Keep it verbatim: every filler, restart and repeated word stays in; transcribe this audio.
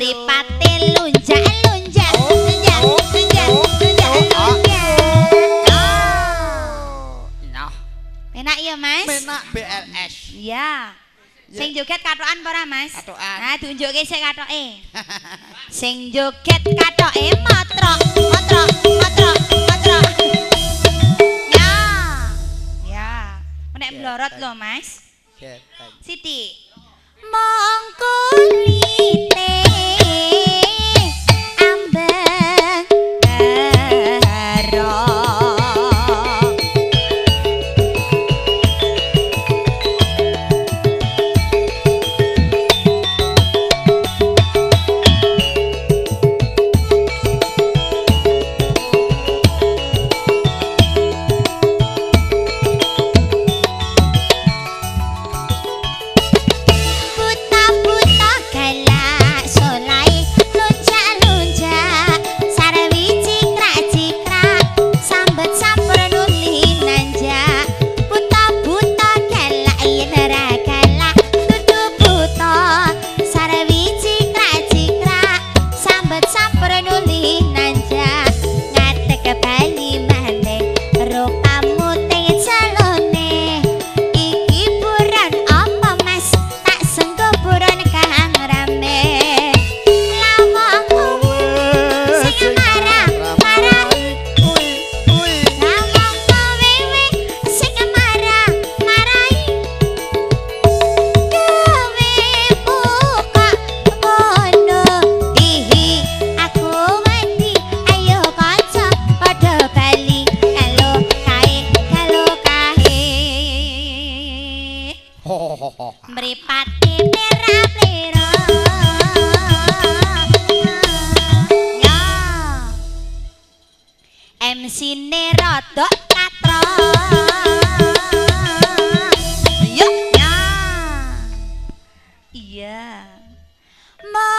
Mripate lunjak lunjak lunjak lunjak lunjak lunjak. Enak ya Mas? Enak B L S. Iya. Sing joget katokan apa ora Mas? Katokan. Nah, tunjukke sik katoke. Sing joget katoke motrok, motrok, motrok, motrok. Ya. Ya. Nek mlorot lho Mas. Siti. Mongkulite ambeng karo mripate plera-plera. Ya. M C-ne rodok katro. Yuk ya. Iya.